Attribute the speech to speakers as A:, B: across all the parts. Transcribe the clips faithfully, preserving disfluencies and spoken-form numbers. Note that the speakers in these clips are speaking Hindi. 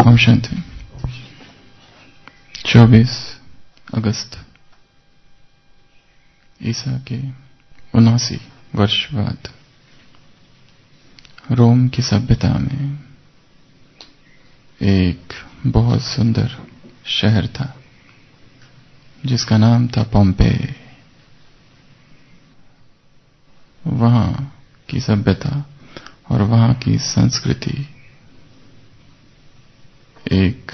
A: ओम शांति। चौबीस अगस्त ईसा के उनासी वर्ष बाद रोम की सभ्यता में एक बहुत सुंदर शहर था जिसका नाम था पोम्पेई। वहां की सभ्यता और वहां की संस्कृति एक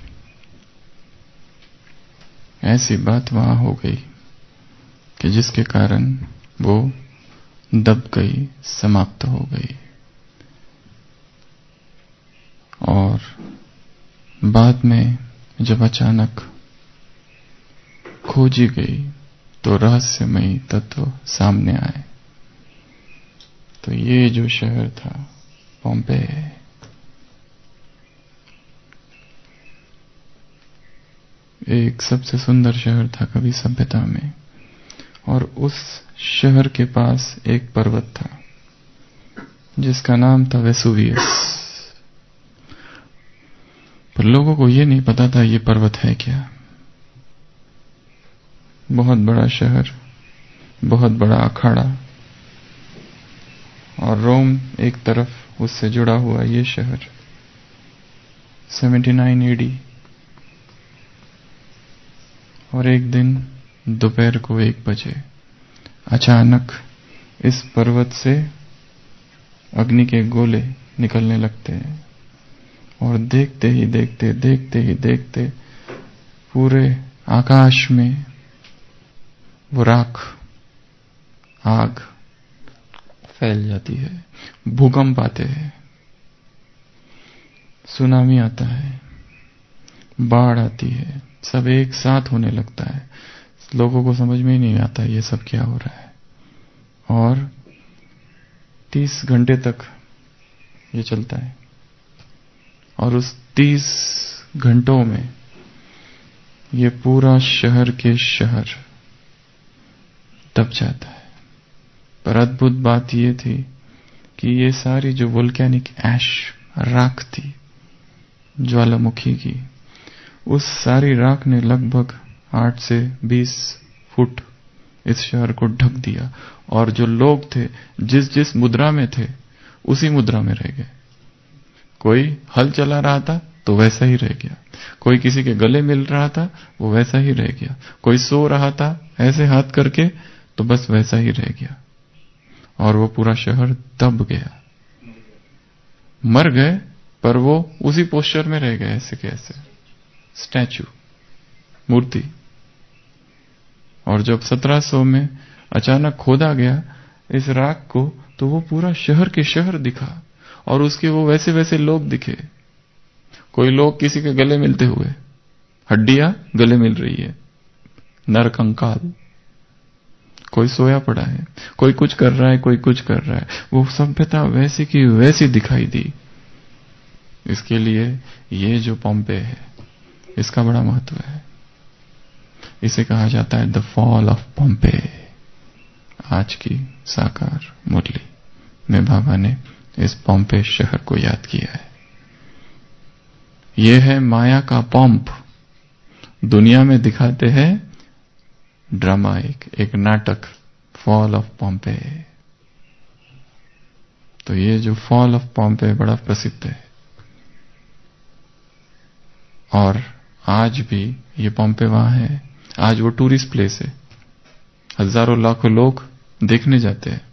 A: ऐसी बात वहां हो गई कि जिसके कारण वो दब गई, समाप्त हो गई। और बाद में जब अचानक खोजी गई तो रहस्यमयी तत्व सामने आए। तो ये जो शहर था पोम्पेई, एक सबसे सुंदर शहर था कभी सभ्यता में। और उस शहर के पास एक पर्वत था जिसका नाम था वेसुवियस। पर लोगों को यह नहीं पता था ये पर्वत है क्या। बहुत बड़ा शहर, बहुत बड़ा अखाड़ा, और रोम एक तरफ उससे जुड़ा हुआ ये शहर। उन्यासी एडी। और एक दिन दोपहर को एक बजे अचानक इस पर्वत से अग्नि के गोले निकलने लगते हैं। और देखते ही देखते देखते ही देखते पूरे आकाश में वो राख, आग फैल जाती है। भूकंप आते हैं, सुनामी आता है, बाढ़ आती है, सब एक साथ होने लगता है। लोगों को समझ में ही नहीं आता ये सब क्या हो रहा है। और तीस घंटे तक ये चलता है। और उस तीस घंटों में ये पूरा शहर के शहर दब जाता है। पर अद्भुत बात ये थी कि ये सारी जो वोल्केनिक ऐश, राख थी ज्वालामुखी की, उस सारी राख ने लगभग आठ से बीस फुट इस शहर को ढक दिया। और जो लोग थे जिस जिस मुद्रा में थे उसी मुद्रा में रह गए। कोई हल चला रहा था तो वैसा ही रह गया, कोई किसी के गले मिल रहा था वो वैसा ही रह गया, कोई सो रहा था ऐसे हाथ करके तो बस वैसा ही रह गया। और वो पूरा शहर दब गया। मर गए पर वो उसी पोस्चर में रह गए, ऐसे कैसे, स्टैचू, मूर्ति। और जब सत्रह सौ में अचानक खोदा गया इस राख को तो वो पूरा शहर के शहर दिखा। और उसके वो वैसे वैसे लोग दिखे। कोई लोग किसी के गले मिलते हुए, हड्डियां गले मिल रही है, नरकंकाल। कोई सोया पड़ा है, कोई कुछ कर रहा है, कोई कुछ कर रहा है। वो सभ्यता वैसी की वैसी दिखाई दी। इसके लिए ये जो पोम्पेई है इसका बड़ा महत्व है। इसे कहा जाता है द फॉल ऑफ पोम्पेई। आज की साकार मुरली में बाबा ने इस पोम्पेई शहर को याद किया है। यह है माया का पोम्प। दुनिया में दिखाते हैं ड्रामा, एक एक नाटक, फॉल ऑफ पोम्पेई। तो ये जो फॉल ऑफ पोम्पेई बड़ा प्रसिद्ध है। और आज भी ये पोम्पेई वहां है। आज वो टूरिस्ट प्लेस है, हजारों लाखों लोग देखने जाते हैं।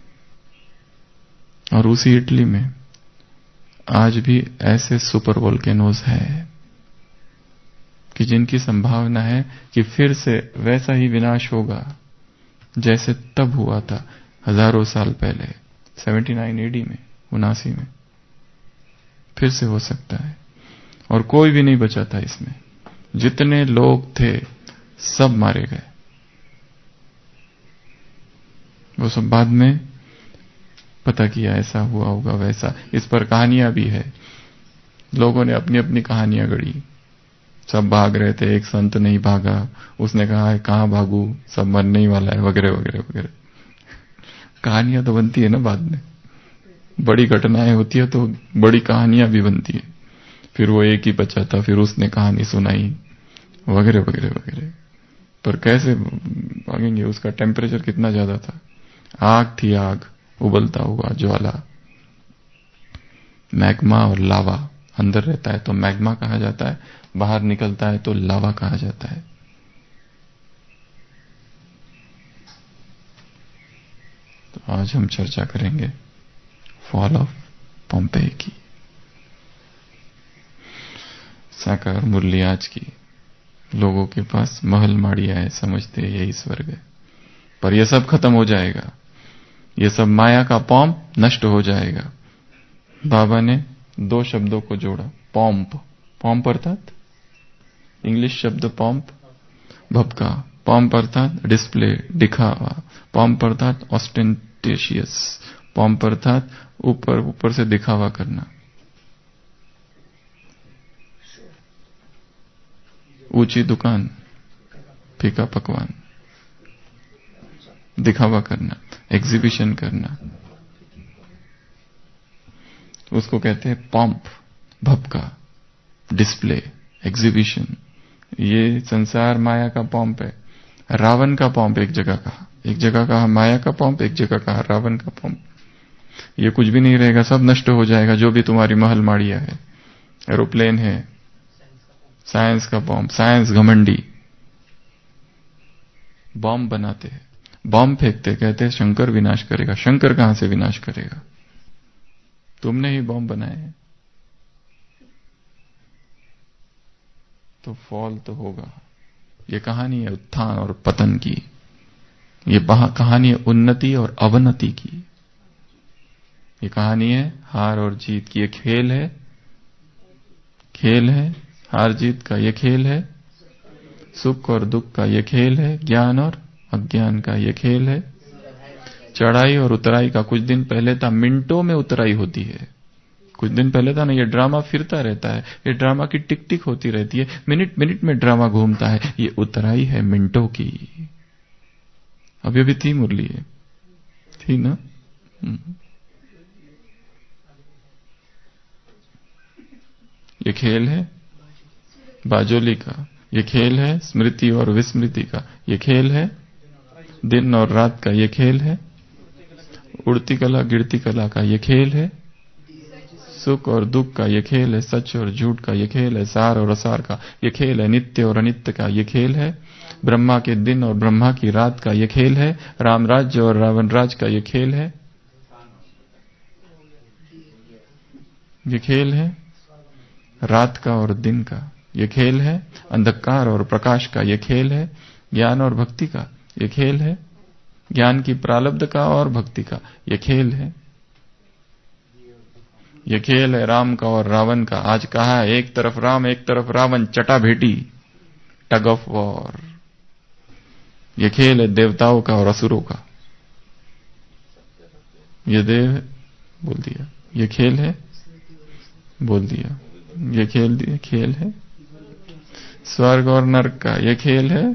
A: और उसी इटली में आज भी ऐसे सुपर वोल्केनोज है कि जिनकी संभावना है कि फिर से वैसा ही विनाश होगा जैसे तब हुआ था हजारों साल पहले, उन्यासी एडी में, उनासी में। फिर से हो सकता है। और कोई भी नहीं बचा था इसमें। जितने लोग थे सब मारे गए। वो सब बाद में पता किया ऐसा हुआ होगा, वैसा। इस पर कहानियां भी है। लोगों ने अपनी अपनी कहानियां गढ़ी। सब भाग रहे थे, एक संत नहीं भागा, उसने कहा है कहां भागू, सब मरने ही वाला है, वगैरह वगैरह वगैरह। कहानियां तो बनती है ना बाद में, बड़ी घटनाएं होती है तो बड़ी कहानियां भी बनती है। फिर वो एक ही बचा था, फिर उसने कहानी सुनाई, वगैरह वगैरह वगैरह। पर कैसे भागेंगे? उसका टेम्परेचर कितना ज्यादा था, आग थी, आग, उबलता हुआ ज्वाला। मैग्मा और लावा अंदर रहता है तो मैग्मा कहा जाता है, बाहर निकलता है तो लावा कहा जाता है। तो आज हम चर्चा करेंगे फॉल ऑफ पोम्पेई की, साकार मुरली आज की। लोगों के पास महल माड़िया है, समझते हैं यही स्वर्ग है, पर यह सब खत्म हो जाएगा, यह सब माया का पॉम्प नष्ट हो जाएगा। बाबा ने दो शब्दों को जोड़ा, पॉम्प, पॉम्प अर्थात इंग्लिश शब्द पॉम्प, भपका, पॉम्प अर्थात डिस्प्ले, दिखावा, पॉम्प अर्थात ऑस्टेंटेशियस, पॉम्प अर्थात ऊपर ऊपर से दिखावा करना, ऊंची दुकान, फीका पकवान, दिखावा करना, एग्जीबिशन करना, उसको कहते हैं पॉम्प, भपका, डिस्प्ले, एग्जीबिशन। ये संसार माया का पॉम्प है। रावण का पॉम्प एक जगह कहा, एक जगह कहा माया का पॉम्प, एक जगह कहा रावण का पॉम्प। ये कुछ भी नहीं रहेगा, सब नष्ट हो जाएगा, जो भी तुम्हारी महल माड़िया है, एरोप्लेन है, साइंस का बॉम्ब, साइंस घमंडी, बॉम्ब बनाते हैं, बॉम्ब फेंकते, कहते हैं शंकर विनाश करेगा। शंकर कहां से विनाश करेगा? तुमने ही बॉम्ब बनाए हैं। तो फॉल तो होगा। ये कहानी है उत्थान और पतन की, ये कहानी है उन्नति और अवनति की, ये कहानी है हार और जीत की। ये खेल है, खेल है हार जीत का, ये खेल है सुख और दुख का, ये खेल है ज्ञान और अज्ञान का, ये खेल है चढ़ाई और उतराई का। कुछ दिन पहले था मिनटों में उतराई होती है, कुछ दिन पहले था ना, ये ड्रामा फिरता रहता है, ये ड्रामा की टिक टिक होती रहती है, मिनट मिनट में ड्रामा घूमता है। ये उतराई है मिनटों की। अभी अभी थी मुरली है, थी ना। ये खेल है बाजोली का, ये खेल है स्मृति और विस्मृति का, ये खेल है दिन और रात का, ये खेल है उड़ती कला गिरती कला का, ये खेल है सुख और दुख का, ये खेल है सच और झूठ का, ये खेल है सार और असार का, ये खेल है नित्य और अनित्य का, ये खेल है ब्रह्मा के दिन और ब्रह्मा की रात का, ये खेल है राम राज्य और रावण राज का, ये खेल है, ये खेल है रात का और दिन का, ये खेल है अंधकार और प्रकाश का, ये खेल है ज्ञान और भक्ति का, ये खेल है ज्ञान की प्रारब्ध का और भक्ति का, ये खेल है, ये खेल है राम का और रावण का। आज कहा है एक तरफ राम एक तरफ रावण, चटा भेटी, टग ऑफ वॉर। ये खेल है देवताओं का और असुरों का। ये देव बोल दिया, ये खेल है बोल दिया, ये खेल दिया खेल है स्वर्ग और नरक का, ये खेल है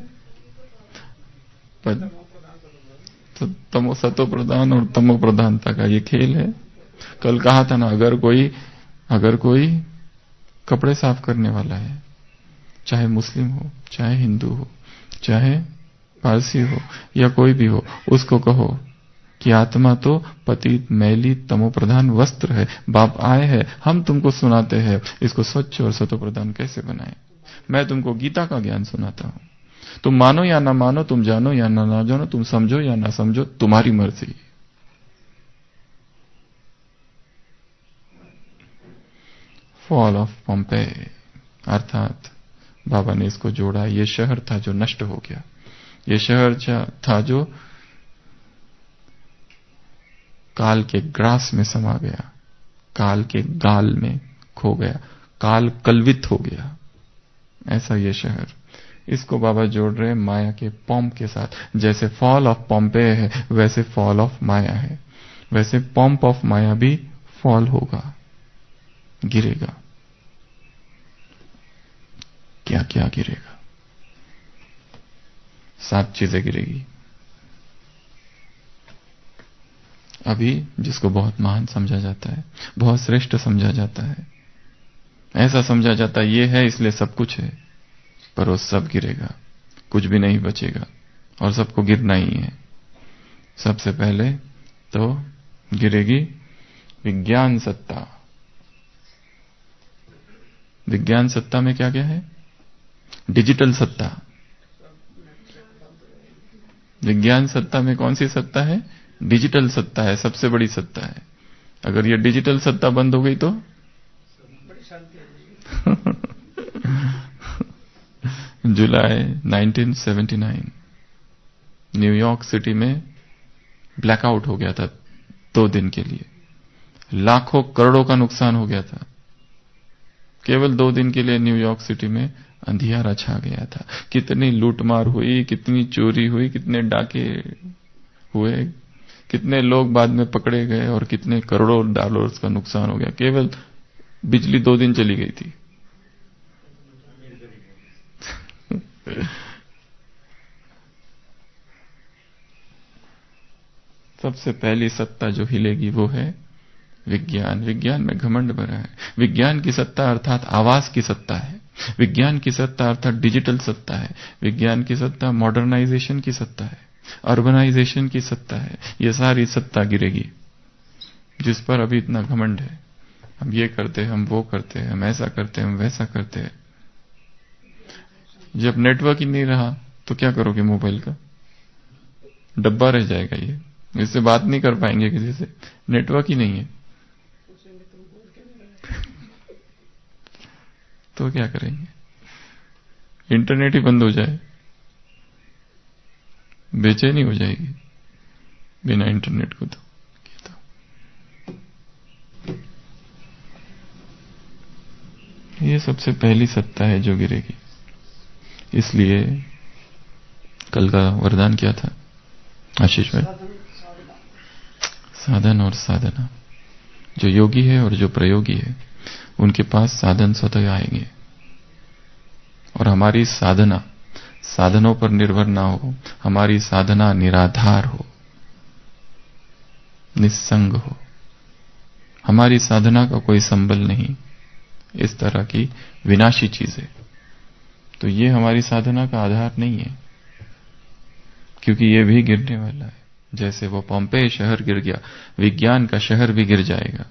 A: तो तमो सतो प्रधान और तमो प्रधानता का, ये खेल है। कल कहा था ना, अगर कोई अगर कोई कपड़े साफ करने वाला है, चाहे मुस्लिम हो, चाहे हिंदू हो, चाहे पारसी हो या कोई भी हो, उसको कहो कि आत्मा तो पतित मैली तमो प्रधान वस्त्र है, बाप आए हैं, हम तुमको सुनाते हैं इसको स्वच्छ और सतो प्रधान कैसे बनाए। मैं तुमको गीता का ज्ञान सुनाता हूं, तुम मानो या ना मानो, तुम जानो या ना ना जानो, तुम समझो या ना समझो, तुम्हारी मर्जी। फॉल ऑफ पोम्पेई अर्थात बाबा ने इसको जोड़ा, ये शहर था जो नष्ट हो गया, ये शहर था जो काल के ग्रास में समा गया, काल के गाल में खो गया, काल कलवित हो गया, ऐसा ये शहर। इसको बाबा जोड़ रहे माया के पॉम्प के साथ। जैसे फॉल ऑफ पोम्पेई है वैसे फॉल ऑफ माया है, वैसे पॉम्प ऑफ माया भी फॉल होगा, गिरेगा। क्या क्या गिरेगा? सात चीजें गिरेगी। अभी जिसको बहुत महान समझा जाता है, बहुत श्रेष्ठ समझा जाता है, ऐसा समझा जाता है ये है इसलिए सब कुछ है, पर वो सब गिरेगा, कुछ भी नहीं बचेगा और सबको गिरना ही है। सबसे पहले तो गिरेगी विज्ञान सत्ता। विज्ञान सत्ता में क्या क्या है? डिजिटल सत्ता। विज्ञान सत्ता में कौन सी सत्ता है? डिजिटल सत्ता है, सबसे बड़ी सत्ता है। अगर ये डिजिटल सत्ता बंद हो गई तो जुलाई nineteen seventy nine New York City में ब्लैकआउट हो गया था दो दिन के लिए। लाखों करोड़ों का नुकसान हो गया था। केवल दो दिन के लिए न्यूयॉर्क सिटी में अंधियारा छा गया था। कितनी लूटमार हुई, कितनी चोरी हुई, कितने डाके हुए, कितने लोग बाद में पकड़े गए और कितने करोड़ों डॉलर्स का नुकसान हो गया। केवल बिजली दो दिन चली गई थी। सबसे पहली सत्ता जो हिलेगी वो है विज्ञान। विज्ञान में घमंड भरा है। विज्ञान की सत्ता अर्थात आवाज की सत्ता है। विज्ञान की सत्ता अर्थात डिजिटल सत्ता है। विज्ञान की सत्ता मॉडर्नाइजेशन की सत्ता है, अर्बनाइजेशन की सत्ता है। ये सारी सत्ता गिरेगी जिस पर अभी इतना घमंड है। हम ये करते, हम वो करते, हम ऐसा करते, हम वैसा करते। जब नेटवर्क ही नहीं रहा तो क्या करोगे? मोबाइल का डब्बा रह जाएगा। ये इससे बात नहीं कर पाएंगे किसी से, नेटवर्क ही नहीं है। तो क्या करेंगे? इंटरनेट ही बंद हो जाए, बेचैनी हो जाएगी बिना इंटरनेट को। तो ये सबसे पहली सत्ता है जो गिरेगी। इसलिए कल का वरदान क्या था आशीष भाई? साधन और साधना। जो योगी है और जो प्रयोगी है उनके पास साधन स्वतः आएंगे। और हमारी साधना साधनों पर निर्भर ना हो, हमारी साधना निराधार हो, निस्संग हो। हमारी साधना का कोई संबल नहीं, इस तरह की विनाशी चीजें। तो ये हमारी साधना का आधार नहीं है, क्योंकि ये भी गिरने वाला है। जैसे वो पोम्पेई शहर गिर गया, विज्ञान का शहर भी गिर जाएगा।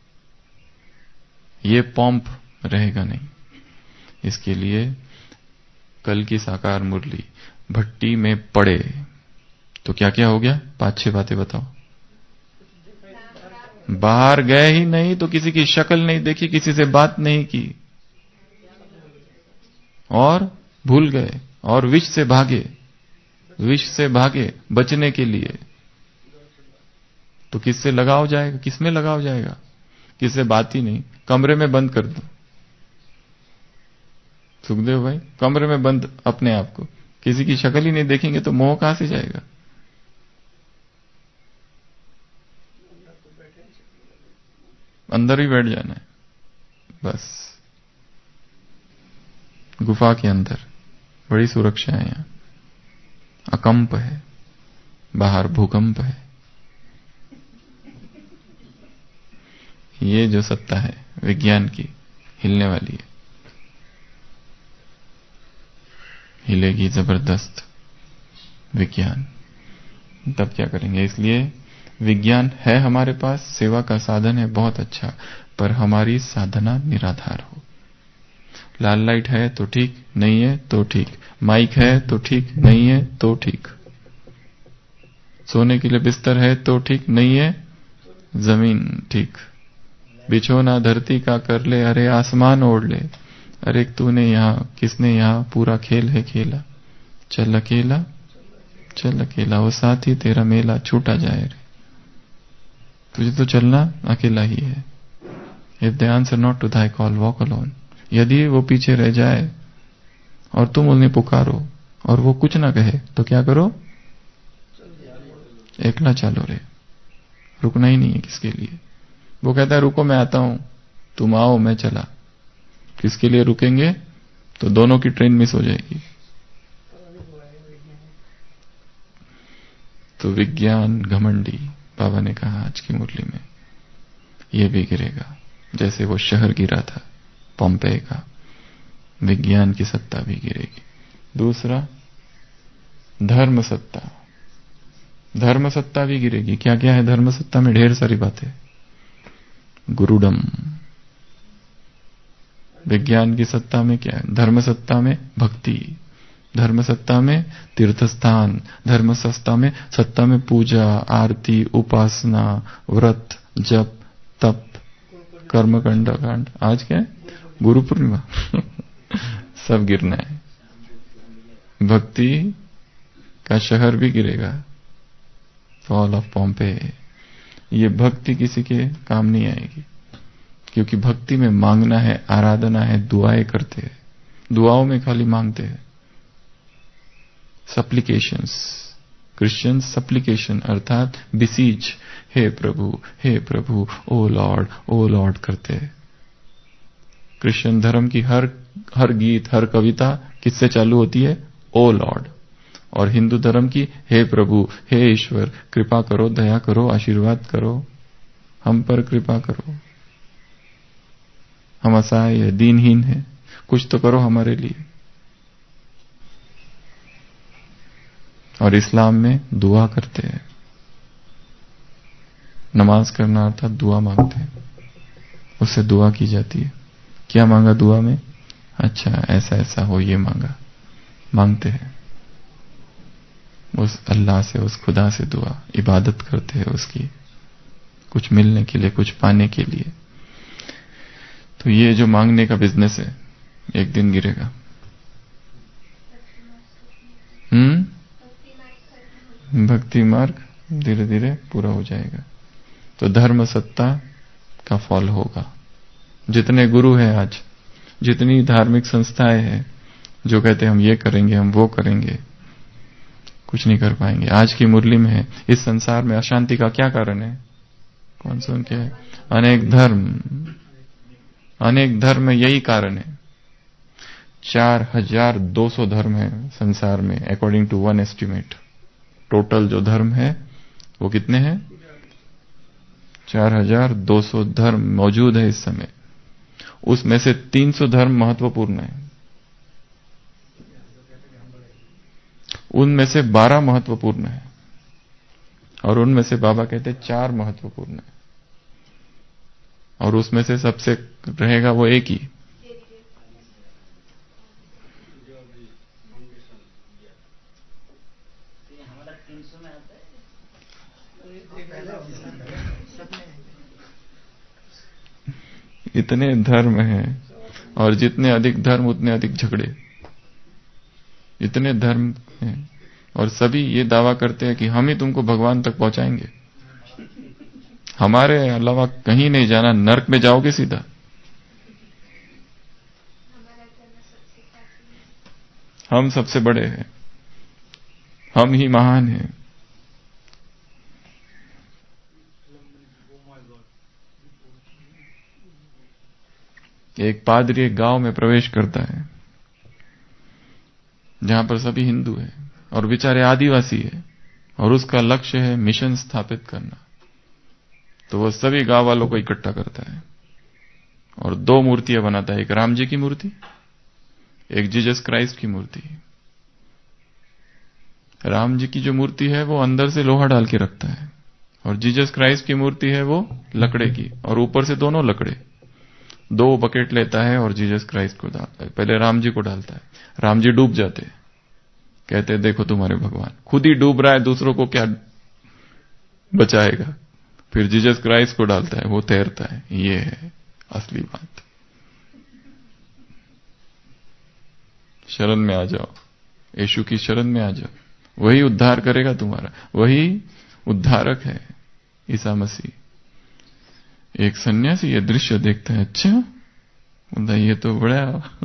A: ये पोम्प रहेगा नहीं। इसके लिए कल की साकार मुरली भट्टी में पड़े तो क्या क्या हो गया? पांच छह बातें बताओ। बाहर गए ही नहीं तो किसी की शक्ल नहीं देखी, किसी से बात नहीं की और भूल गए और विष से भागे। विष से भागे बचने के लिए। तो किससे लगाव जाएगा? किसमें लगाव जाएगा? किससे बात ही नहीं। कमरे में बंद कर दो सुखदेव भाई, कमरे में बंद अपने आप को, किसी की शक्ल ही नहीं देखेंगे तो मोह कहां से जाएगा? अंदर ही बैठ जाना है बस, गुफा के अंदर। बड़ी सुरक्षा है यहां, अकंप है, बाहर भूकंप है। ये जो सत्ता है विज्ञान की हिलने वाली है, हिलेगी जबरदस्त विज्ञान। तब क्या करेंगे? इसलिए विज्ञान है हमारे पास, सेवा का साधन है, बहुत अच्छा, पर हमारी साधना निराधार हो। लाल लाइट है तो ठीक, नहीं है तो ठीक, माइक है तो ठीक, नहीं है तो ठीक, सोने के लिए बिस्तर है तो ठीक, नहीं है जमीन ठीक, बिछोना धरती का कर ले, अरे आसमान ओढ़ ले, अरे तूने यहां, किसने यहां पूरा खेल है खेला, चल अकेला चल अकेला, वो साथी तेरा मेला छूटा जाए रे। तुझे तो चलना अकेला ही है। If the answer not to thy call walk alone. यदि वो पीछे रह जाए और तुम उन्हें पुकारो और वो कुछ ना कहे तो क्या करो? एकला चलो रे। रुकना ही नहीं है किसके लिए। वो कहता है रुको मैं आता हूं, तुम आओ मैं चला। किसके लिए रुकेंगे? तो दोनों की ट्रेन मिस हो जाएगी। तो विज्ञान घमंडी, बाबा ने कहा आज की मुरली में, ये भी गिरेगा जैसे वो शहर गिरा था पॉम्पेय का, विज्ञान की सत्ता भी गिरेगी। दूसरा, धर्म सत्ता, धर्म सत्ता भी गिरेगी। क्या क्या है धर्म सत्ता में? ढेर सारी बातें। गुरुडम। विज्ञान की सत्ता में क्या है? धर्म सत्ता में भक्ति, धर्म सत्ता में तीर्थस्थान, धर्म सत्ता में सत्ता में पूजा, आरती, उपासना, व्रत, जप, तप, कर्मकांड कांड। आज क्या है? गुरु पूर्णिमा। सब गिरना है। भक्ति का शहर भी गिरेगा। Fall of Pompeii. ये भक्ति किसी के काम नहीं आएगी, क्योंकि भक्ति में मांगना है, आराधना है, दुआएं करते हैं। दुआओं में खाली मांगते हैं। सप्लिकेशंस, क्रिश्चियन सप्लिकेशन अर्थात बिसीज, हे प्रभु, हे प्रभु, ओ लॉर्ड, ओ लॉर्ड करते हैं। क्रिश्चियन धर्म की हर हर गीत, हर कविता किससे चालू होती है? Oh lord. और हिंदू धर्म की हे प्रभु, हे ईश्वर, कृपा करो, दया करो, आशीर्वाद करो, हम पर कृपा करो, हम असहाय है, दीनहीन है, कुछ तो करो हमारे लिए। और इस्लाम में दुआ करते हैं। नमाज करना अर्थात दुआ मांगते हैं, उससे दुआ की जाती है। क्या मांगा दुआ में? अच्छा ऐसा ऐसा हो, ये मांगा, मांगते हैं उस अल्लाह से, उस खुदा से दुआ, इबादत करते हैं उसकी, कुछ मिलने के लिए, कुछ पाने के लिए। तो ये जो मांगने का बिजनेस है एक दिन गिरेगा। हम्म भक्ति मार्ग धीरे धीरे पूरा हो जाएगा। तो धर्म सत्ता का फॉल होगा। जितने गुरु हैं आज, जितनी धार्मिक संस्थाएं हैं जो कहते हैं हम ये करेंगे, हम वो करेंगे, कुछ नहीं कर पाएंगे। आज की मुरली में है, इस संसार में अशांति का क्या कारण है? कौन सा क्या है? अनेक धर्म, अनेक धर्म में यही कारण है। चार हजार दो सौ धर्म है संसार में, according to one estimate. Total जो धर्म है वो कितने हैं? चार हजार दो सौ धर्म मौजूद है इस समय। उसमें से तीन सौ धर्म महत्वपूर्ण है, उनमें से बारह महत्वपूर्ण है, और उनमें से बाबा कहते हैं चार महत्वपूर्ण है, और उसमें से सबसे रहेगा वो एक ही। इतने धर्म हैं, और जितने अधिक धर्म उतने अधिक झगड़े। इतने धर्म हैं और सभी ये दावा करते हैं कि हम ही तुमको भगवान तक पहुंचाएंगे, हमारे अलावा कहीं नहीं जाना, नरक में जाओगे सीधा। हम सबसे बड़े हैं, हम ही महान हैं। एक पादरी एक गांव में प्रवेश करता है जहां पर सभी हिंदू हैं और बेचारे आदिवासी है, और उसका लक्ष्य है मिशन स्थापित करना। तो वह सभी गांव वालों को इकट्ठा करता है और दो मूर्तियां बनाता है, एक राम जी की मूर्ति, एक जीसस क्राइस्ट की मूर्ति। राम जी की जो मूर्ति है वो अंदर से लोहा डाल के रखता है, और जीसस क्राइस्ट की मूर्ति है वो लकड़े की, और ऊपर से दोनों लकड़े। दो बकेट लेता है और जीसस क्राइस्ट को डालता है। पहले राम जी को डालता है, राम जी डूब जाते हैं, कहते हैं देखो तुम्हारे भगवान, खुद ही डूब रहा है, दूसरों को क्या बचाएगा। फिर जीसस क्राइस्ट को डालता है, वो तैरता है। ये है असली बात। शरण में आ जाओ, यीशु की शरण में आ जाओ, वही उद्धार करेगा तुम्हारा, वही उद्धारक है ईसा मसीह। एक सन्यासी ये दृश्य देखता है, अच्छा बोलता ये तो बड़ा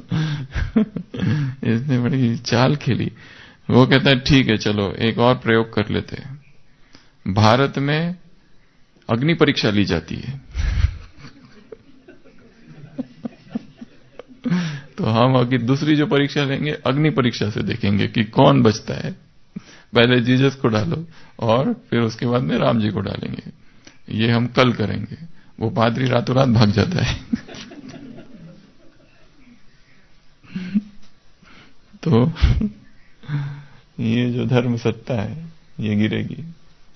A: इसने बड़ी चाल खेली। वो कहता है ठीक है चलो एक और प्रयोग कर लेते हैं। भारत में अग्नि परीक्षा ली जाती है तो हम अभी दूसरी जो परीक्षा लेंगे अग्नि परीक्षा से देखेंगे कि कौन बचता है। पहले जीसस को डालो और फिर उसके बाद में राम जी को डालेंगे। ये हम कल करेंगे। वो पादरी रातों रात भाग जाता है तो ये जो धर्म सत्ता है ये गिरेगी।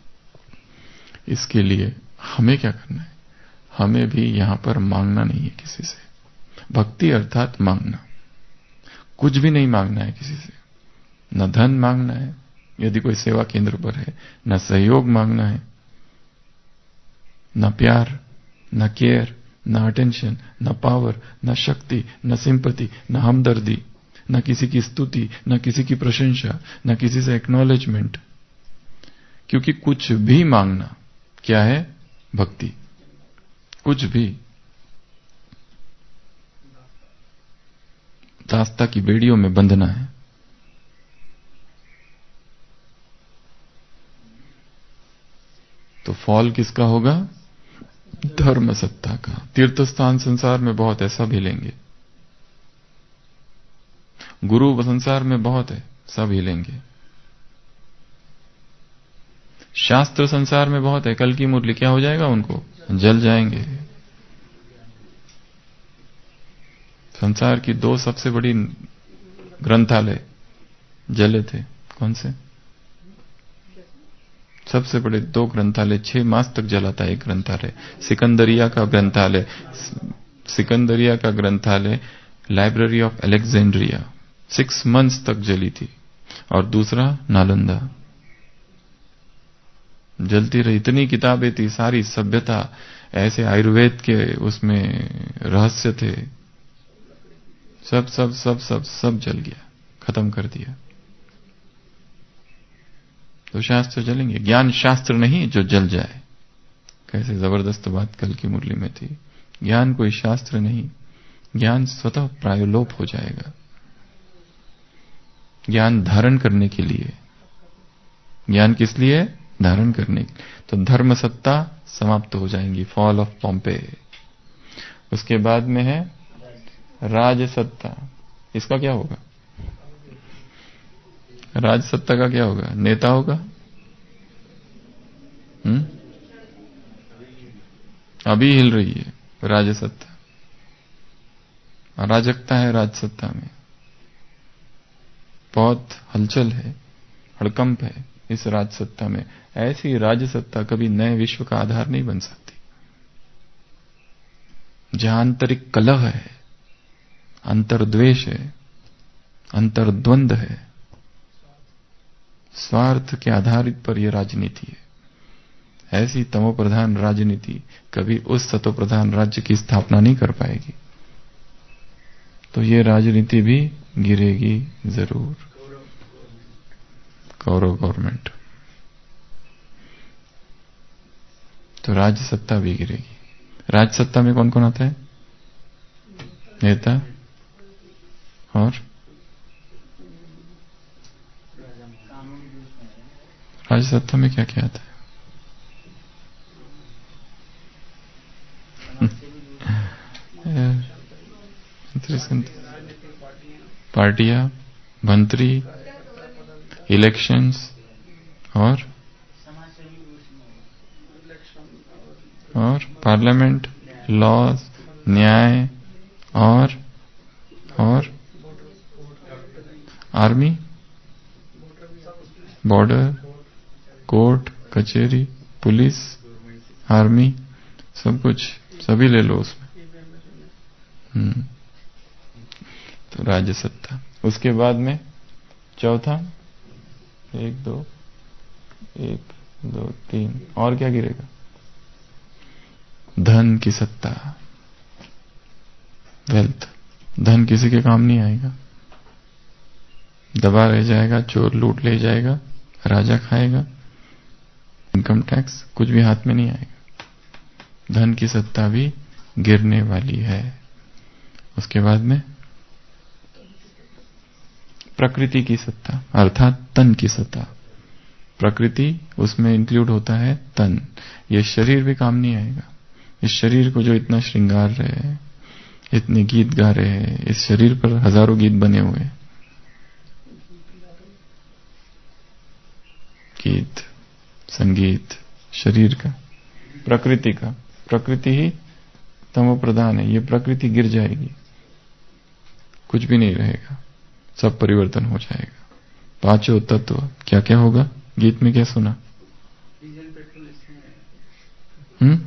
A: इसके लिए हमें क्या करना है? हमें भी यहां पर मांगना नहीं है किसी से। भक्ति अर्थात मांगना, कुछ भी नहीं मांगना है किसी से। न धन मांगना है यदि कोई सेवा केंद्र पर है, न सहयोग मांगना है, न प्यार, न केयर, न अटेंशन, न पावर, न शक्ति, न सिंपैथी, न हमदर्दी, न किसी की स्तुति, न किसी की प्रशंसा, न किसी से एक्नॉलेजमेंट। क्योंकि कुछ भी मांगना क्या है? भक्ति। कुछ भी। दास्ता की बेड़ियों में बंधना है। तो फॉल किसका होगा? धर्म सत्ता का। तीर्थ स्थान संसार में बहुत है, सब हिलेंगे। गुरु संसार में बहुत है, सब हिलेंगे। शास्त्र संसार में बहुत है, कल की मुरली क्या हो जाएगा? उनको जल जाएंगे। संसार की दो सबसे बड़ी ग्रंथालय जले थे। कौन से? सबसे बड़े दो ग्रंथालय छह मास तक जला था। एक ग्रंथालय सिकंदरिया का ग्रंथालय सिकंदरिया का ग्रंथालय library of Alexandria six months तक जली थी। और दूसरा नालंदा जलती रही। इतनी किताबें थी, सारी सभ्यता, ऐसे आयुर्वेद के उसमें रहस्य थे, सब सब सब सब सब जल गया, खत्म कर दिया। तो शास्त्र जलेंगे। ज्ञान शास्त्र नहीं जो जल जाए। कैसे जबरदस्त बात कल की मुरली में थी। ज्ञान कोई शास्त्र नहीं, ज्ञान स्वतः प्रायोलोप हो जाएगा। ज्ञान धारण करने के लिए। ज्ञान किस लिए? धारण करने के। तो धर्म सत्ता समाप्त हो जाएंगी। Fall of Pompeii. उसके बाद में है राज सत्ता। इसका क्या होगा? राज सत्ता का क्या होगा? नेता होगा। हम्म अभी हिल रही है राज सत्ता। अराजकता है राज सत्ता में, बहुत हलचल है, हड़कंप है इस राज सत्ता में। ऐसी राज सत्ता कभी नए विश्व का आधार नहीं बन सकती। जहां आंतरिक कलह है, अंतर्द्वेष है, अंतर्द्वंद है, स्वार्थ के आधारित पर यह राजनीति है, ऐसी तमो प्रधान राजनीति कभी उस सतो प्रधान राज्य की स्थापना नहीं कर पाएगी। तो ये राजनीति भी गिरेगी जरूर। कौरव गवर्नमेंट। तो राज सत्ता भी गिरेगी। राज सत्ता में कौन कौन आता है? नेता और राज सत्ता में क्या क्या आता है? पार्टियां, मंत्री, इलेक्शंस और और पार्लियामेंट, लॉज, न्याय और और आर्मी, बॉर्डर, कोर्ट, कचहरी, पुलिस, आर्मी, सब कुछ, सभी ले लो उसमें। हम्म तो राज्य सत्ता। उसके बाद में चौथा, एक दो एक दो तीन और क्या गिरेगा? धन की सत्ता, वेल्थ। धन किसी के काम नहीं आएगा, दबा रह जाएगा, चोर लूट ले जाएगा, राजा खाएगा। इनकम टैक्स कुछ भी हाथ में नहीं आएगा। धन की सत्ता भी गिरने वाली है। उसके बाद में प्रकृति की सत्ता अर्थात तन की सत्ता। प्रकृति उसमें इंक्लूड होता है तन। ये शरीर भी काम नहीं आएगा। इस शरीर को जो इतना श्रृंगार रहे हैं, इतने गीत गा रहे हैं, इस शरीर पर हजारों गीत बने हुए हैं, गीत, संगीत, शरीर का, प्रकृति का। प्रकृति ही तमो प्रधान है। ये प्रकृति गिर जाएगी, कुछ भी नहीं रहेगा। सब परिवर्तन हो जाएगा। पांचों तत्व क्या क्या होगा? गीत में क्या सुना? हम्म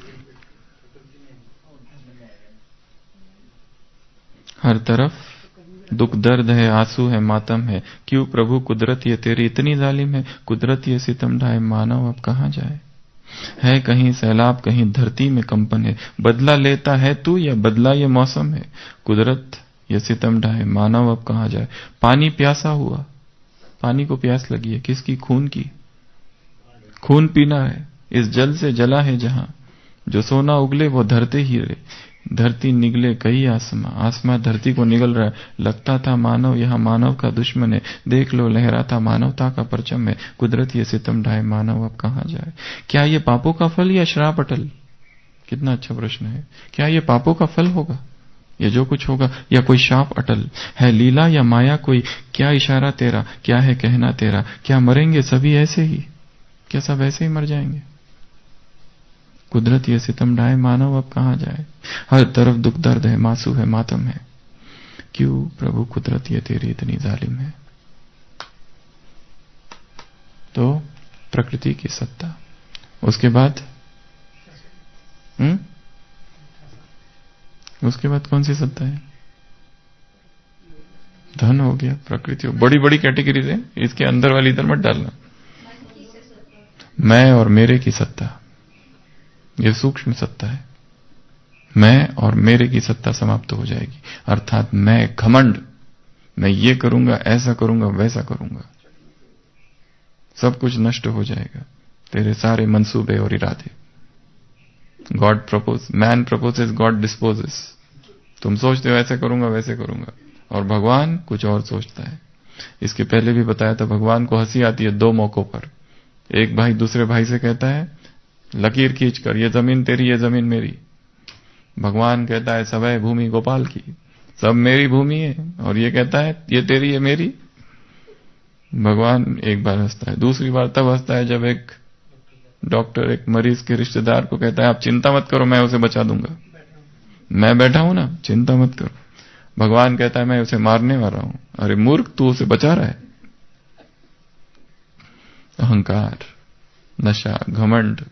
A: हर तरफ दुख दर्द है, आंसू है, मातम है। क्यों प्रभु कुदरत ये तेरी इतनी जालिम है? कुदरत ये सितम ढाए, मानव अब कहां जाए? है कहीं सैलाब, कहीं धरती में कंपन है। बदला लेता है तू या बदला ये मौसम है? कुदरत ये सितम ढाए, मानव अब कहां जाए? पानी प्यासा हुआ, पानी को प्यास लगी है, किसकी? खून की। खून पीना है, इस जल से जला है जहां। जो सोना उगले वो धरते हीरे, धरती निगले कई आसमां। आसमां धरती को निगल रहा है। लगता था मानव यहां मानव का दुश्मन है। देख लो लहराता मानवता का परचम है। कुदरत ये सितम ढाए, मानव अब कहां जाए? क्या ये पापों का फल या श्राप अटल? कितना अच्छा प्रश्न है। क्या ये पापों का फल होगा, ये जो कुछ होगा, या कोई शाप अटल है? लीला या माया कोई? क्या इशारा तेरा, क्या है कहना तेरा? क्या मरेंगे सभी ऐसे ही? क्या सब ऐसे ही मर जाएंगे? कुदरत ये सितम ढाए, मानव अब कहां जाए? हर तरफ दुख दर्द है, मासूम है, मातम है। क्यों प्रभु कुदरत ये तेरी इतनी जालिम है? तो प्रकृति की सत्ता। उसके बाद हम्म उसके बाद कौन सी सत्ता है? धन हो गया, प्रकृति हो, बड़ी बड़ी कैटेगरीज है। इसके अंदर वाली इधर मत डालना। मैं और मेरे की सत्ता, ये सूक्ष्म सत्ता है। मैं और मेरे की सत्ता समाप्त हो जाएगी। अर्थात मैं घमंड, मैं ये करूंगा, ऐसा करूंगा, वैसा करूंगा, सब कुछ नष्ट हो जाएगा। तेरे सारे मंसूबे और इरादे। God propose, man proposes, God disposes. तुम सोचते हो ऐसे करूंगा, वैसे करूंगा, और भगवान कुछ और सोचता है। इसके पहले भी बताया था, भगवान को हंसी आती है दो मौकों पर। एक भाई दूसरे भाई से कहता है लकीर खींचकर, ये जमीन तेरी, ये जमीन मेरी। भगवान कहता है सब है भूमि गोपाल की, सब मेरी भूमि है। और ये कहता है ये तेरी, ये मेरी। भगवान एक बार हंसता है, दूसरी बार तब हंसता है जब एक डॉक्टर एक मरीज के रिश्तेदार को कहता है आप चिंता मत करो, मैं उसे बचा दूंगा, मैं बैठा हूं ना, चिंता मत करो। भगवान कहता है मैं उसे मारने वाला हूं। अरे मूर्ख, तू उसे बचा रहा है। अहंकार, नशा, घमंड,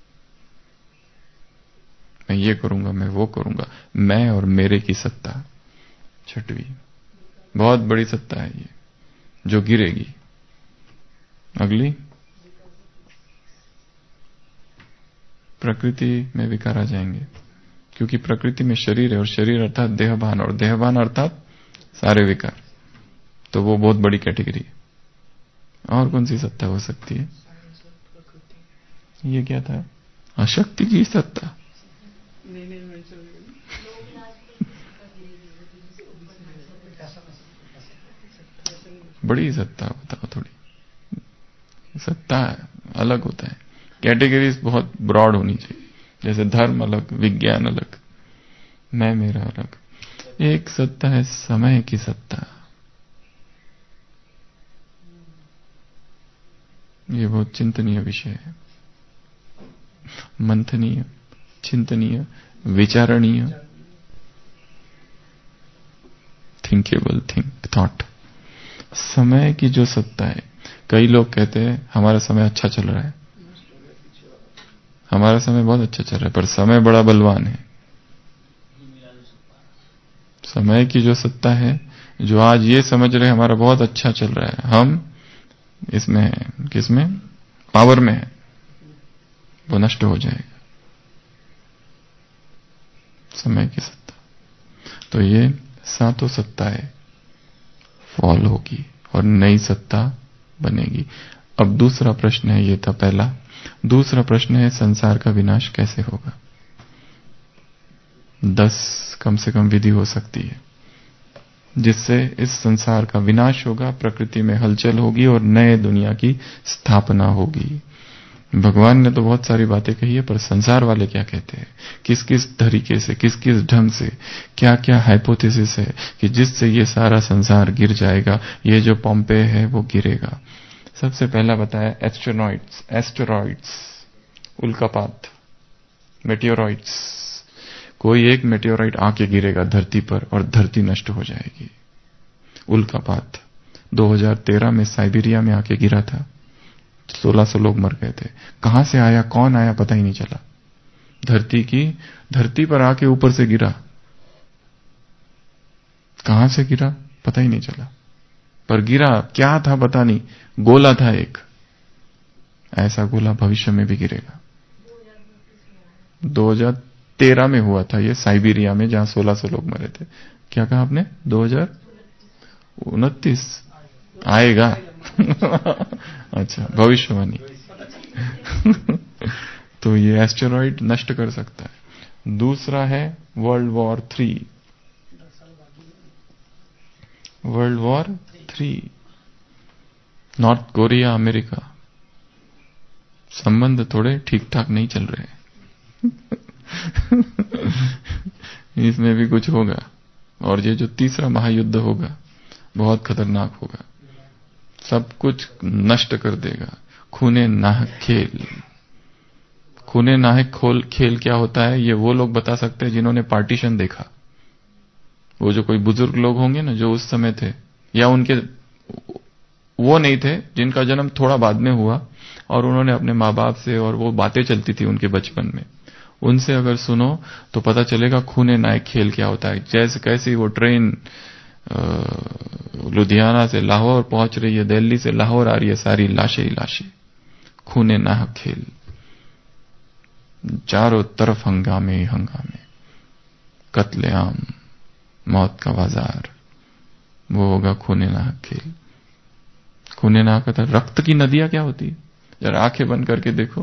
A: मैं ये करूंगा, मैं वो करूंगा, मैं और मेरे की सत्ता। छठवीं बहुत बड़ी सत्ता है ये, जो गिरेगी। अगली, प्रकृति में विकार आ जाएंगे, क्योंकि प्रकृति में शरीर है, और शरीर अर्थात देहभान, और देहभान अर्थात सारे विकार। तो वो बहुत बड़ी कैटेगरी है। और कौन सी सत्ता हो सकती है? ये क्या था? अशक्ति की सत्ता। बड़ी सत्ता बताओ थोड़ी। सत्ता अलग होता है, कैटेगरीज बहुत ब्रॉड होनी चाहिए। जैसे धर्म अलग, विज्ञान अलग, मैं मेरा अलग। एक सत्ता है समय की सत्ता। ये बहुत चिंतनीय विषय है, मंथनीय, चिंतनीय, विचारणीय, थिंकेबल, थिंक थॉट। समय की जो सत्ता है, कई लोग कहते हैं हमारा समय अच्छा चल रहा है, हमारा समय बहुत अच्छा चल रहा है, पर समय बड़ा बलवान है। समय की जो सत्ता है, जो आज ये समझ रहे हमारा बहुत अच्छा चल रहा है, हम इसमें है, किसमें? पावर में है, वो नष्ट हो जाएगा। समय की सत्ता। तो ये सातों सत्ताएं फॉल होगी और नई सत्ता बनेगी। अब दूसरा प्रश्न है, ये था पहला। दूसरा प्रश्न है संसार का विनाश कैसे होगा? दस कम से कम विधि हो सकती है जिससे इस संसार का विनाश होगा, प्रकृति में हलचल होगी और नए दुनिया की स्थापना होगी। भगवान ने तो बहुत सारी बातें कही है, पर संसार वाले क्या कहते हैं? किस किस तरीके से, किस किस ढंग से, क्या क्या हाइपोथेसिस है कि जिससे ये सारा संसार गिर जाएगा, ये जो पॉम्पे है वो गिरेगा। सबसे पहला बताया एस्ट्रोनॉइड्स, एस्टेरॉइड्स, उल्कापात, मेटियोरॉइड्स। कोई एक मेटियोराइट आके गिरेगा धरती पर और धरती नष्ट हो जाएगी। उल्कापात दो हज़ार तेरह में साइबेरिया में आके गिरा था, सोलह सौ लोग मर गए थे। कहां से आया, कौन आया, पता ही नहीं चला। धरती की धरती पर आके ऊपर से गिरा, कहां से गिरा पता ही नहीं चला, पर गिरा क्या था पता नहीं, गोला था एक। ऐसा गोला भविष्य में भी गिरेगा। दो हज़ार तेरह में हुआ था ये, साइबेरिया में, जहां सोलह सौ लोग मरे थे। क्या कहा आपने? दो हज़ार उनतीस आएगा। अच्छा, भविष्यवाणी। तो ये एस्टेरॉइड नष्ट कर सकता है। दूसरा है world war three. World war three, North Korea America, संबंध थोड़े ठीक ठाक नहीं चल रहे। इसमें भी कुछ होगा। और ये जो तीसरा महायुद्ध होगा बहुत खतरनाक होगा, सब कुछ नष्ट कर देगा। खूने नाहक खेल। खूने नाहक खोल खेल क्या होता है ये वो लोग बता सकते हैं जिन्होंने पार्टीशन देखा। वो जो कोई बुजुर्ग लोग होंगे ना जो उस समय थे, या उनके वो नहीं थे जिनका जन्म थोड़ा बाद में हुआ और उन्होंने अपने माँ बाप से, और वो बातें चलती थी उनके बचपन में, उनसे अगर सुनो तो पता चलेगा खूने नायक खेल क्या होता है। जैसे कैसी वो ट्रेन लुधियाना से लाहौर पहुंच रही है, दिल्ली से लाहौर आ रही है, सारी लाशें ही लाशें। खूने नाहक खेल, चारों तरफ हंगामे ही हंगामे, कत्लेआम, मौत का बाजार, वो होगा खूने नाहक खेल। खूने नाहक होता है। रक्त की नदियां क्या होती है? जरा आंखें बंद करके देखो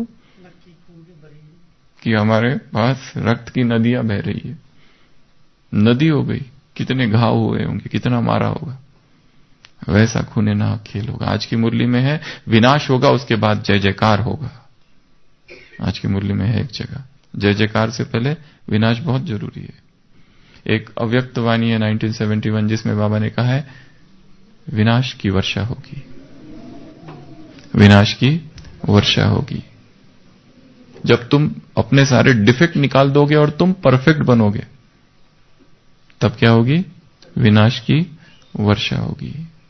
A: कि हमारे पास रक्त की नदियां बह रही है। नदी हो गई, कितने घाव हुए होंगे, कितना मारा होगा। वैसा खूने नाहक खेल होगा। आज की मुरली में है विनाश होगा, उसके बाद जय जयकार होगा। आज की मुरली में है एक जगह, जय जयकार से पहले विनाश बहुत जरूरी है। एक अव्यक्त वाणी है उन्नीस सौ इकहत्तर जिसमें बाबा ने कहा है विनाश की वर्षा होगी, विनाश की वर्षा होगी। जब तुम अपने सारे डिफेक्ट निकाल दोगे और तुम परफेक्ट बनोगे, तब क्या होगी? विनाश की वर्षा होगी।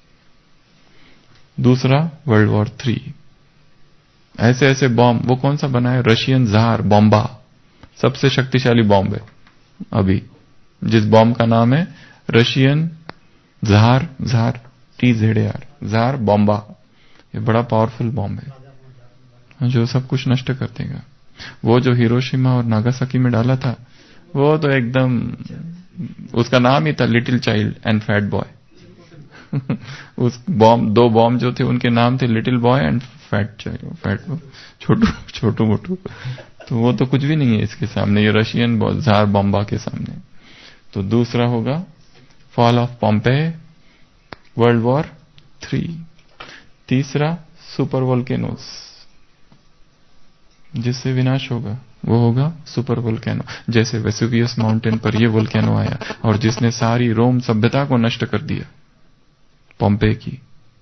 A: दूसरा वर्ल्ड वॉर थ्री। ऐसे ऐसे बॉम्ब, वो कौन सा बना है? रशियन जार बॉम्बा, सबसे शक्तिशाली बॉम्ब है अभी, जिस बॉम्ब का नाम है Russian tsar, tsar T Z R, Tsar Bomba. ये बड़ा पावरफुल बॉम्ब है जो सब कुछ नष्ट कर देगा। वो जो हिरोशिमा और नागासाकी में डाला था, वो तो एकदम, उसका नाम ही था little child and fat boy. उस बॉम्ब, दो बॉम्ब जो थे उनके नाम थे little boy and fat child, fat छोटू छोटू मोटू। तो वो तो कुछ भी नहीं है इसके सामने, ये रशियन जार बॉम्बा के सामने। तो दूसरा होगा fall of Pompeii, world war three. तीसरा सुपर वोल्केनोस, जिससे विनाश होगा, वो होगा सुपर वोल्केनो। जैसे वेसुवियस माउंटेन पर ये वोल्केनो आया और जिसने सारी रोम सभ्यता को नष्ट कर दिया, पॉम्पे की,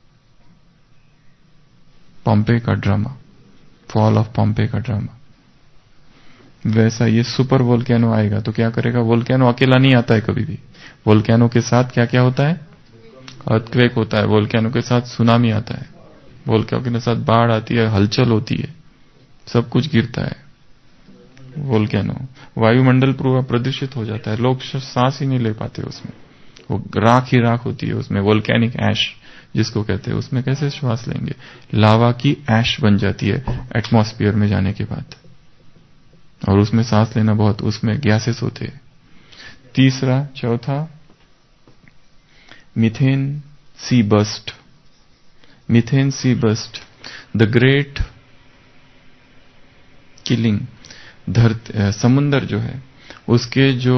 A: पॉम्पे का ड्रामा, फॉल ऑफ पॉम्पे का ड्रामा। वैसा ये सुपर वोल्केनो आएगा तो क्या करेगा? वोल्केनो अकेला नहीं आता है कभी भी, वोल्केनो के साथ क्या क्या होता है? अर्थक्वेक होता है, वोल्केनो के साथ सुनामी आता है, वोल्केनो के साथ बाढ़ आती है, हलचल होती है, सब कुछ गिरता है। वोल्केनो, वायुमंडल पूरा प्रदूषित हो जाता है, लोग सांस ही नहीं ले पाते उसमें, वो राख ही राख होती है उसमें, वोल्केनिक ऐश जिसको कहते हैं। उसमें कैसे श्वास लेंगे? लावा की ऐश बन जाती है एटमॉस्फेयर में जाने के बाद, और उसमें सांस लेना बहुत, उसमें गैसेस होते हैं। तीसरा, चौथा, methane sea burst. Methane sea burst, the great killing. धरती, समुंदर जो है उसके जो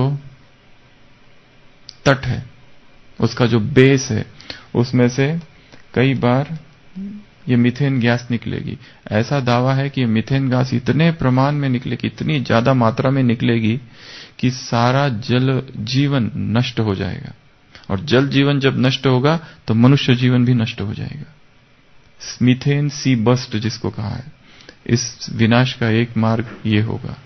A: तट है, उसका जो बेस है, उसमें से कई बार ये मीथेन गैस निकलेगी। ऐसा दावा है कि ये मीथेन गैस इतने प्रमाण में निकलेगी, इतनी ज्यादा मात्रा में निकलेगी कि सारा जल जीवन नष्ट हो जाएगा, और जल जीवन जब नष्ट होगा तो मनुष्य जीवन भी नष्ट हो जाएगा। मीथेन सी बस्ट जिसको कहा है, इस विनाश का एक मार्ग ये होगा।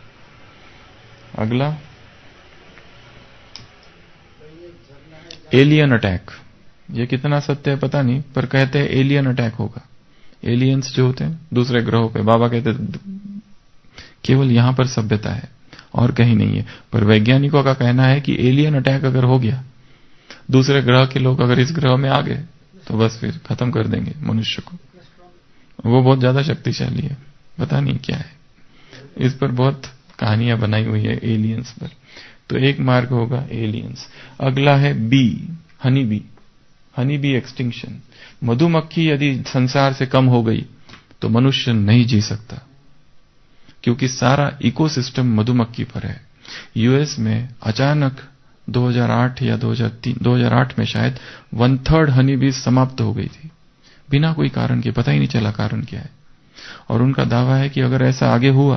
A: अगला, एलियन अटैक। ये कितना सत्य है पता नहीं, पर कहते हैं एलियन अटैक होगा। एलियंस जो होते हैं दूसरे ग्रहों पे, बाबा कहते केवल यहां पर सभ्यता है और कहीं नहीं है। पर वैज्ञानिकों का कहना है कि एलियन अटैक अगर हो गया, दूसरे ग्रह के लोग अगर इस ग्रह में आ गए तो बस फिर खत्म कर देंगे मनुष्य को। वो बहुत ज्यादा शक्तिशाली है, पता नहीं क्या है। इस पर बहुत कहानियां बनाई हुई है एलियंस पर। तो एक मार्ग होगा एलियंस। अगला है bee, honey bee. Honey bee extinction. मधुमक्खी यदि संसार से कम हो गई तो मनुष्य नहीं जी सकता, क्योंकि सारा इकोसिस्टम मधुमक्खी पर है। यूएस में अचानक दो हज़ार आठ या दो हज़ार तीन दो हज़ार आठ में शायद वन थर्ड हनी बी समाप्त हो गई थी, बिना कोई कारण के, पता ही नहीं चला कारण क्या है। और उनका दावा है कि अगर ऐसा आगे हुआ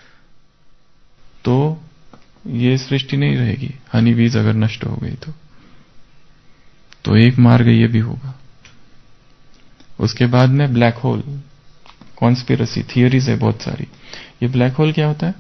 A: तो ये सृष्टि नहीं रहेगी, हनी बीज अगर नष्ट हो गई तो। तो एक मार्ग ये भी होगा। उसके बाद में ब्लैक होल, कॉन्स्पिरेसी थियरीज है बहुत सारी। ये ब्लैक होल क्या होता है?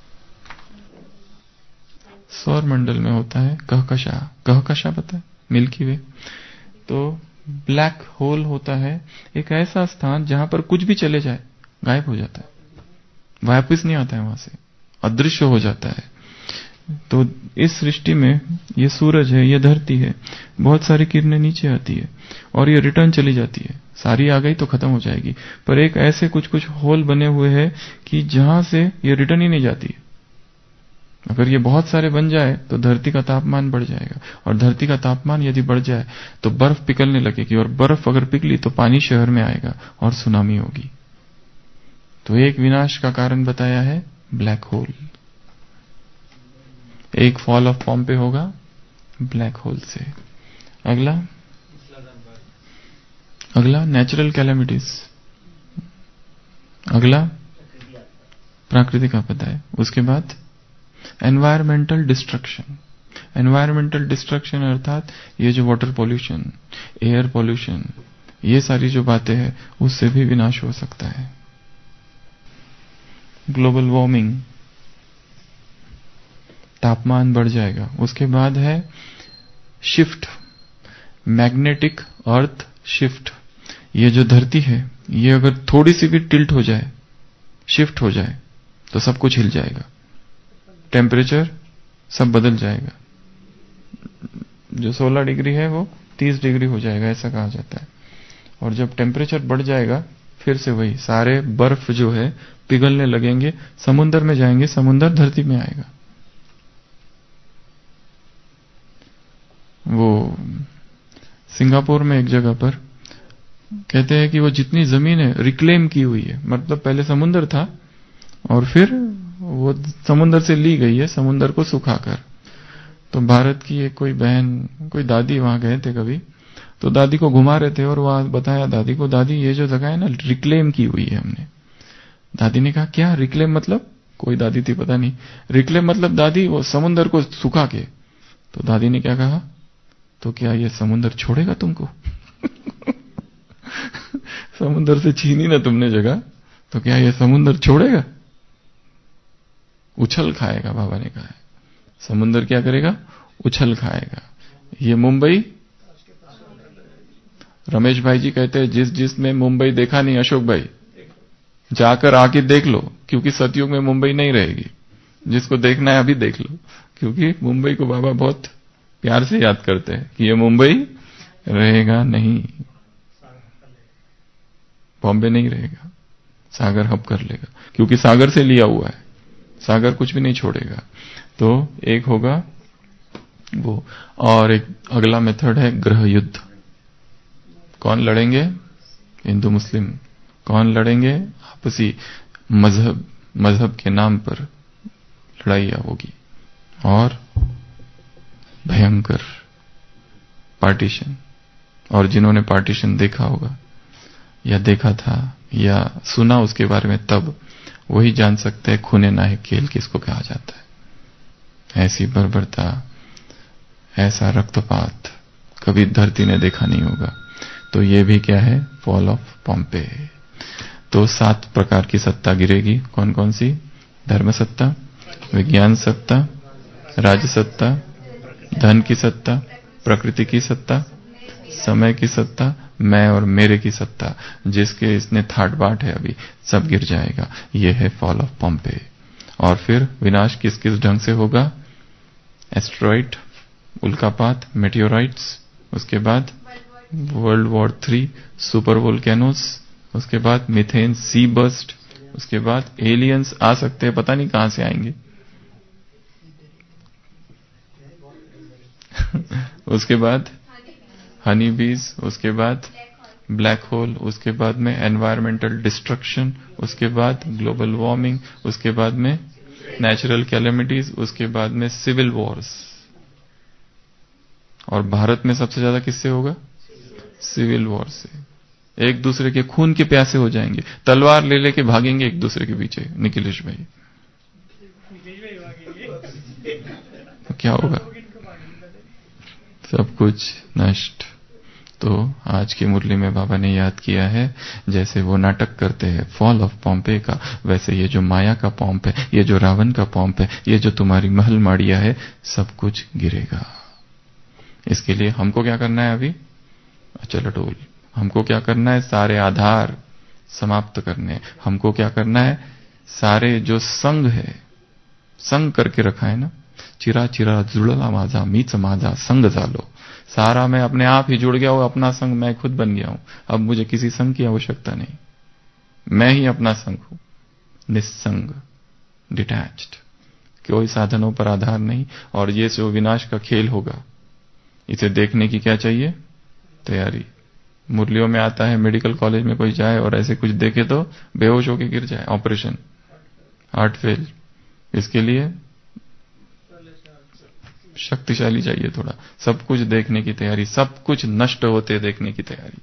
A: सौर मंडल में होता है कहकशां। कहकशां पता है? Milky Way. तो ब्लैक होल होता है एक ऐसा स्थान जहां पर कुछ भी चले जाए गायब हो जाता है, वापस नहीं आता है, वहां से अदृश्य हो जाता है। तो इस सृष्टि में ये सूरज है, ये धरती है, बहुत सारी किरणें नीचे आती है और ये रिटर्न चली जाती है। सारी आ गई तो खत्म हो जाएगी, पर एक ऐसे कुछ कुछ होल बने हुए हैं कि जहां से ये रिटर्न ही नहीं जाती। अगर ये बहुत सारे बन जाए तो धरती का तापमान बढ़ जाएगा, और धरती का तापमान यदि बढ़ जाए तो बर्फ पिघलने लगेगी, और बर्फ अगर पिघली तो पानी शहर में आएगा और सुनामी होगी। तो एक विनाश का कारण बताया है ब्लैक होल। एक फॉल ऑफ पॉम्पे होगा ब्लैक होल से। अगला अगला नेचुरल कैलेमिटीज। अगला प्राकृतिक आपदा है। उसके बाद एनवायरमेंटल डिस्ट्रक्शन। एनवायरमेंटल डिस्ट्रक्शन अर्थात ये जो वाटर पॉल्यूशन, एयर पॉल्यूशन, ये सारी जो बातें हैं उससे भी विनाश हो सकता है। ग्लोबल वार्मिंग, तापमान बढ़ जाएगा। उसके बाद है शिफ्ट, मैग्नेटिक अर्थ शिफ्ट। ये जो धरती है ये अगर थोड़ी सी भी टिल्ट हो जाए, शिफ्ट हो जाए, तो सब कुछ हिल जाएगा, टेम्परेचर सब बदल जाएगा। जो सोलह डिग्री है वो तीस डिग्री हो जाएगा, ऐसा कहा जाता है। और जब टेम्परेचर बढ़ जाएगा फिर से वही सारे बर्फ जो है पिघलने लगेंगे, समुद्र में जाएंगे, समुद्र धरती में आएगा। वो सिंगापुर में एक जगह पर कहते हैं कि वो जितनी जमीन है रिक्लेम की हुई है, मतलब पहले समुद्र था और फिर वो समुद्र से ली गई है, समुद्र को सुखाकर। तो भारत की एक कोई बहन, कोई दादी वहां गए थे कभी, तो दादी को घुमा रहे थे और वहां बताया दादी को, दादी ये जो जगह है ना रिक्लेम की हुई है हमने। दादी ने कहा क्या रिक्लेम मतलब? कोई दादी थी पता नहीं, रिक्लेम मतलब दादी वो समुद्र को सुखा के। तो दादी ने क्या कहा, तो क्या ये समुद्र छोड़ेगा तुमको? समुद्र से छीनी ना तुमने जगह, तो क्या ये समुद्र छोड़ेगा? उछल खाएगा, बाबा ने कहा है। समुद्र क्या करेगा? उछल खाएगा। ये मुंबई, रमेश भाई जी कहते हैं जिस जिसने मुंबई देखा नहीं अशोक भाई, जाकर आके देख लो, क्योंकि सतयुग में मुंबई नहीं रहेगी। जिसको देखना है अभी देख लो, क्योंकि मुंबई को बाबा बहुत प्यार से याद करते हैं कि ये मुंबई रहेगा नहीं, बॉम्बे नहीं रहेगा, सागर हब कर लेगा, क्योंकि सागर से लिया हुआ है, सागर कुछ भी नहीं छोड़ेगा। तो एक होगा वो, और एक अगला मेथड है ग्रह युद्ध। कौन लड़ेंगे? हिंदू मुस्लिम। कौन लड़ेंगे? आपसी मजहब, मजहब के नाम पर लड़ाइयां होगी। और भयंकर पार्टीशन। और जिन्होंने पार्टीशन देखा होगा या देखा था या सुना उसके बारे में, तब वही जान सकते हैं खूने नाहक खेल किसको कहा जाता है। ऐसी बर्बरता, ऐसा रक्तपात कभी धरती ने देखा नहीं होगा। तो ये भी क्या है? Fall of Pompeii. तो सात प्रकार की सत्ता गिरेगी। कौन कौन सी? धर्म सत्ता, विज्ञान सत्ता, राज सत्ता, धन की सत्ता, प्रकृति की सत्ता, समय की सत्ता, मैं और मेरे की सत्ता, जिसके इसने थाट बाट है अभी, सब गिर जाएगा। ये है फॉल ऑफ पॉम्पे। और फिर विनाश किस किस ढंग से होगा? एस्ट्रॉइड, उल्कापात, मेटियोराइट्स, उसके बाद world war three, super volcanoes, उसके बाद मीथेन सी बर्स्ट, उसके बाद एलियंस आ सकते हैं, पता नहीं कहां से आएंगे। उसके बाद हनी बीज, उसके बाद ब्लैक होल, उसके बाद में एनवायरमेंटल डिस्ट्रक्शन, उसके बाद ग्लोबल वार्मिंग, उसके बाद में नेचुरल कैलेमिटीज, उसके बाद में सिविल वॉर्स। और भारत में सबसे ज्यादा किससे होगा? सिविल वॉर से। एक दूसरे के खून के प्यासे हो जाएंगे, तलवार ले लेके भागेंगे एक दूसरे के पीछे। निखिलेश भाई, तो क्या होगा? सब कुछ नष्ट। तो आज की मुरली में बाबा ने याद किया है, जैसे वो नाटक करते हैं फॉल ऑफ पॉम्पे का, वैसे ये जो माया का पॉम्प है, ये जो रावण का पॉम्प है, ये जो तुम्हारी महल माड़िया है, सब कुछ गिरेगा। इसके लिए हमको क्या करना है अभी? चलो टोल, हमको क्या करना है? सारे आधार समाप्त करने। हमको क्या करना है? सारे जो संग है, संग करके रखा है ना, चिरा चिरा जुड़ला माझा, मीच माझा संग झालो। सारा मैं अपने आप ही जुड़ गया हूं, अपना संग मैं खुद बन गया हूं। अब मुझे किसी संग की आवश्यकता नहीं, मैं ही अपना संग हूं। निस्संग, डिटैच्ड, कोई साधनों पर आधार नहीं। और ये जो विनाश का खेल होगा, इसे देखने की क्या चाहिए? तैयारी। मुरलियों में आता है मेडिकल कॉलेज में कोई जाए और ऐसे कुछ देखे तो बेहोश होकर गिर जाए, ऑपरेशन, हार्ट फेल। इसके लिए शक्तिशाली चाहिए थोड़ा। सब कुछ देखने की तैयारी, सब कुछ नष्ट होते देखने की तैयारी।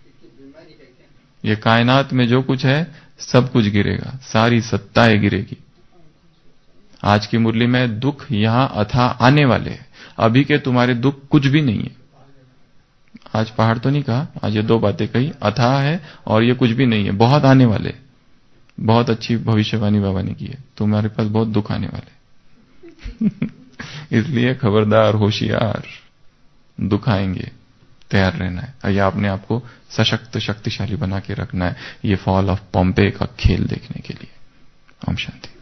A: ये कायनात में जो कुछ है सब कुछ गिरेगा, सारी सत्ताएं गिरेगी। आज की मुरली में दुख यहां अथा आने वाले हैं, अभी के तुम्हारे दुख कुछ भी नहीं है। आज पहाड़ तो नहीं कहा, आज ये दो बातें कही, अथाह है और ये कुछ भी नहीं है, बहुत आने वाले। बहुत अच्छी भविष्यवाणी बाबा ने की है, तुम्हारे पास बहुत दुख आने वाले। इसलिए खबरदार, होशियार, दुख आएंगे, तैयार रहना है। या अपने आप को सशक्त शक्तिशाली बना के रखना है, ये फॉल ऑफ पॉम्पे का खेल देखने के लिए। ओम शांति।